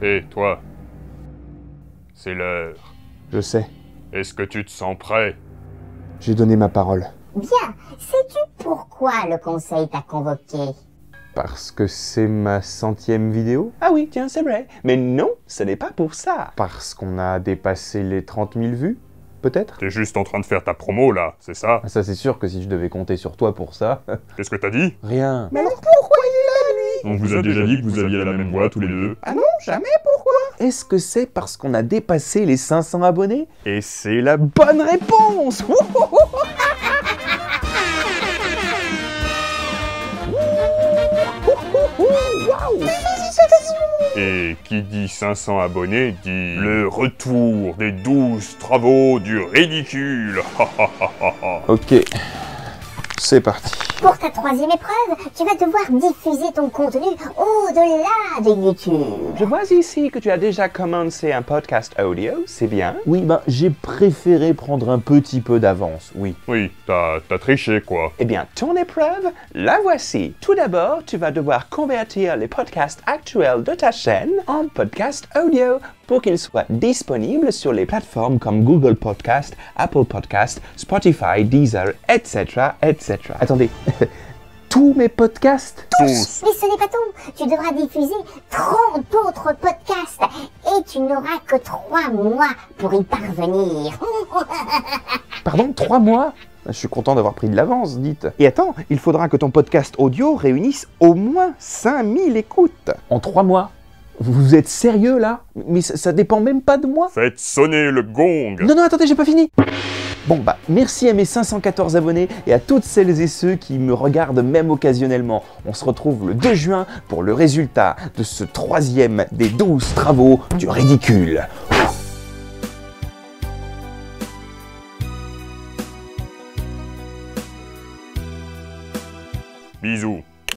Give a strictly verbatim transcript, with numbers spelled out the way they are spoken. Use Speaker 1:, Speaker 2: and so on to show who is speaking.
Speaker 1: Hé, toi. C'est l'heure.
Speaker 2: Je sais.
Speaker 1: Est-ce que tu te sens prêt?
Speaker 2: J'ai donné ma parole.
Speaker 3: Bien. Sais-tu pourquoi le conseil t'a convoqué?
Speaker 2: Parce que c'est ma centième vidéo?
Speaker 4: Ah oui, tiens, c'est vrai. Mais non, ce n'est pas pour ça.
Speaker 2: Parce qu'on a dépassé les trente mille vues? Peut-être?
Speaker 1: T'es juste en train de faire ta promo, là, c'est ça?
Speaker 2: Ah, ça c'est sûr que si je devais compter sur toi pour ça...
Speaker 1: Qu'est-ce que t'as dit?
Speaker 2: Rien.
Speaker 4: Mais alors pourquoi il est là, lui?
Speaker 1: On vous a déjà dit que vous aviez la même voix, tous les deux.
Speaker 4: Ah non, jamais, pourquoi?
Speaker 2: Est-ce que c'est parce qu'on a dépassé les cinq cents abonnés?
Speaker 4: Et c'est la bonne réponse.
Speaker 1: Et qui dit cinq cents abonnés dit le retour des douze travaux du ridicule.
Speaker 2: Ok. C'est parti.
Speaker 3: Pour ta troisième épreuve, tu vas devoir diffuser ton contenu au-delà de YouTube.
Speaker 4: Je vois ici que tu as déjà commencé un podcast audio, c'est bien.
Speaker 2: Oui, ben j'ai préféré prendre un petit peu d'avance, oui.
Speaker 1: Oui, t'as t'as triché, quoi.
Speaker 4: Eh bien, ton épreuve, la voici. Tout d'abord, tu vas devoir convertir les podcasts actuels de ta chaîne en podcast audio pour qu'ils soient disponibles sur les plateformes comme Google Podcast, Apple Podcast, Spotify, Deezer, et cetera, et cetera.
Speaker 2: Attendez, tous mes podcasts?
Speaker 1: Tous.
Speaker 3: Mais ce n'est pas tout. Tu devras diffuser trente autres podcasts et tu n'auras que trois mois pour y parvenir.
Speaker 2: Pardon, trois mois? Je suis content d'avoir pris de l'avance, dites.
Speaker 4: Et attends, il faudra que ton podcast audio réunisse au moins cinq mille écoutes.
Speaker 2: En trois mois? Vous êtes sérieux là? Mais ça, ça dépend même pas de moi.
Speaker 1: Faites sonner le gong.
Speaker 2: Non, non, attendez, j'ai pas fini. Bon bah, merci à mes cinq cent quatorze abonnés et à toutes celles et ceux qui me regardent même occasionnellement. On se retrouve le deux juin pour le résultat de ce troisième des douze travaux du ridicule.
Speaker 1: Bisous.